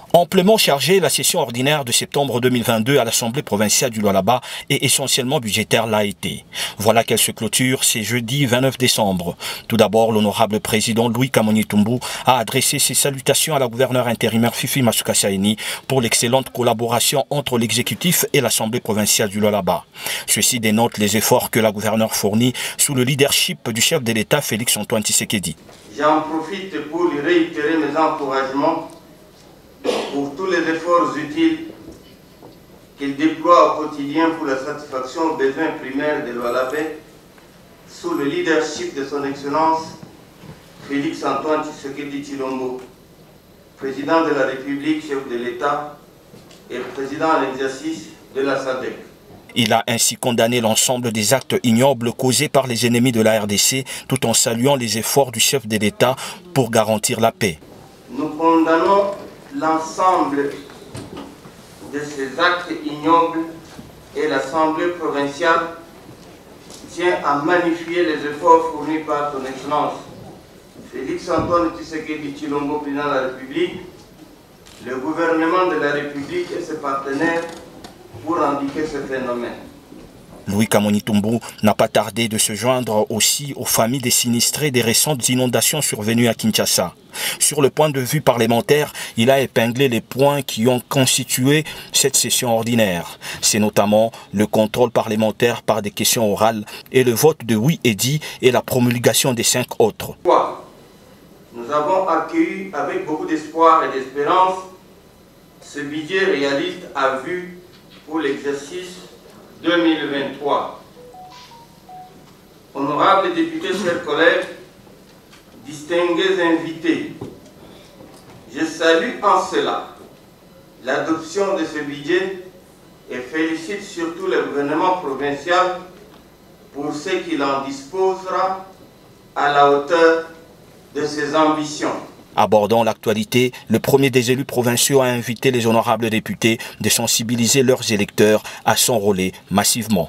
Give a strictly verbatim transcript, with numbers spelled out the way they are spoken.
Amplement chargée, la session ordinaire de septembre deux mille vingt-deux à l'Assemblée provinciale du Lualaba est essentiellement budgétaire l'a été. Voilà qu'elle se clôture ce jeudi vingt-neuf décembre. Tout d'abord, l'honorable président Louis Kamoni-Tumbu a adressé ses salutations à la gouverneure intérimaire Fifi Masuka-Saini pour l'excellente collaboration entre l'exécutif et l'Assemblée provinciale du Lualaba. Ceci dénote les efforts que la gouverneure fournit sous le leadership du chef de l'État Félix-Antoine Tshisekedi. J'en profite pour lui réitérer mes encouragements pour tous les efforts utiles qu'il déploie au quotidien pour la satisfaction aux besoins primaires de l'Oualabé sous le leadership de son Excellence Félix-Antoine Tshisekedi Tshilombo, président de la République, chef de l'État et président en exercice de la S A D C. Il a ainsi condamné l'ensemble des actes ignobles causés par les ennemis de la R D C tout en saluant les efforts du chef de l'État pour garantir la paix. Nous condamnons l'ensemble de ces actes ignobles et l'Assemblée provinciale tient à magnifier les efforts fournis par son Excellence Félix-Antoine Tshisekedi Tshilombo, président de la République, le gouvernement de la République et ses partenaires pour indiquer ce phénomène. Louis Kamoni-Tumbu n'a pas tardé de se joindre aussi aux familles des sinistrés des récentes inondations survenues à Kinshasa. Sur le point de vue parlementaire, il a épinglé les points qui ont constitué cette session ordinaire. C'est notamment le contrôle parlementaire par des questions orales et le vote de oui et dit et la promulgation des cinq autres. Nous avons accueilli avec beaucoup d'espoir et d'espérance ce budget réaliste à vue pour l'exercice deux mille vingt-trois. Honorables députés, chers collègues, distingués invités, je salue en cela l'adoption de ce budget et félicite surtout le gouvernement provincial pour ce qu'il en disposera à la hauteur de ses ambitions. Abordant l'actualité, le premier des élus provinciaux a invité les honorables députés de sensibiliser leurs électeurs à s'enrôler massivement.